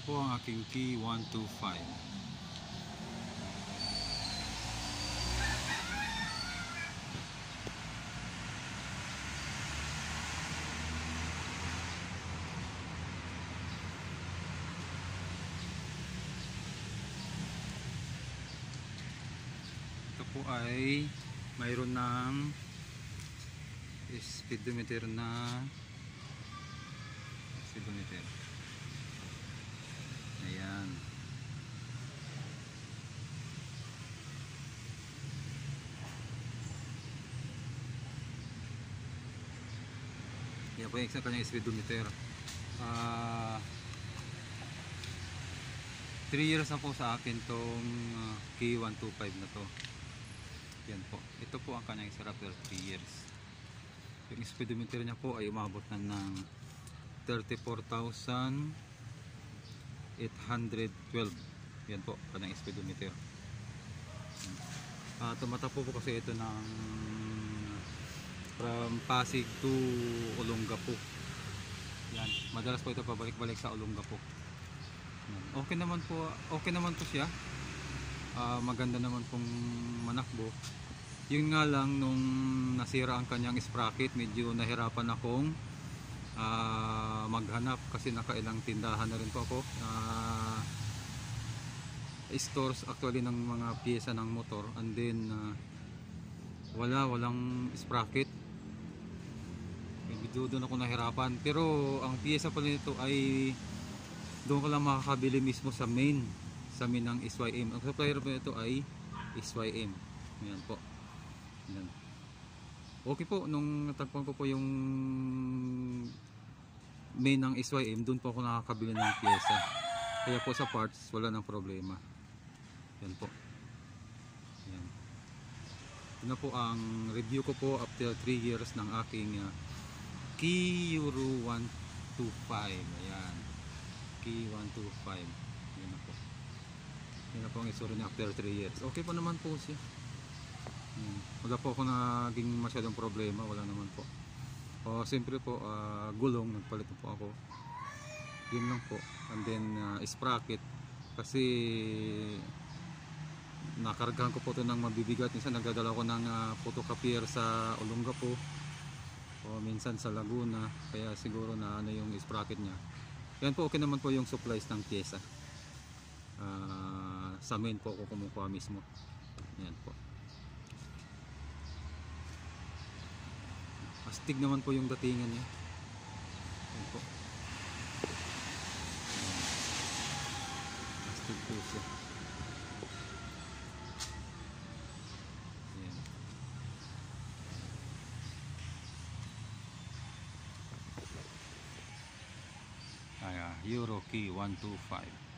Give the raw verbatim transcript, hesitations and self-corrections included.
po ang aking key one two five. Ito po ay mayroon ng speedometer na speedometer. Ayan. Yan po yung isa kanyang speedometer. Ah, three years na po sa akin tong uh, key one two five na to. Yan po. Ito po ang kanyang isa after three years. Yung speedometer niya po ay umabot na ng thirty-four thousand eight hundred twelve. Yan po, kanyang speedometer. Uh, tumatapo po kasi ito ng from Pasig to Olongapo. Yan, madalas po ito pabalik-balik sa Olongapo. Yan. Okay naman po, okay naman po siya. Uh, maganda naman pong manakbo. Yun nga lang nung nasira ang kanyang sprocket, medyo nahirapan akong uh, maghanap kasi nakailang tindahan na rin po ako. Uh, stores actually ng mga piyesa ng motor, and then uh, wala, walang sprocket. Medyo doon ako nahirapan. Pero ang piyesa pala nito ay doon ko lang makakabili mismo sa main sa main ng S Y M. Ang supplier po nito ay S Y M. Ayan po. Ayan. Okay po, nung natagpuan ko po yung main ng S Y M, doon po ako nakakabili ng pyesa. Kaya po sa parts, wala nang problema. Yan po. Yan. Ito na po ang review ko po after three years ng aking uh, Key Euro one two five. Ayan. Key one two five. Yan na po. Yan na po ang isura niya after three years. Okay pa naman po siya. Hmm. Wala po ako naging masyadong problema. Wala naman po. O siyempre po, uh, gulong. Nagpalit po ako. Yun lang po. And then uh, sprocket. Kasi nakargahan ko po ito ng mabibigat. Minsan nagdadala ko ng uh, photocopier sa Olongapo. O minsan sa Laguna. Kaya siguro na ano yung sprocket niya. Yan po, okay naman po yung supplies ng pyesa. Uh, sa main po ako kumukuha mismo. Yan po. Astig naman po yung datingan niya. Yan po. Astig po siya. Yan. Ayan, Euro Key one two five.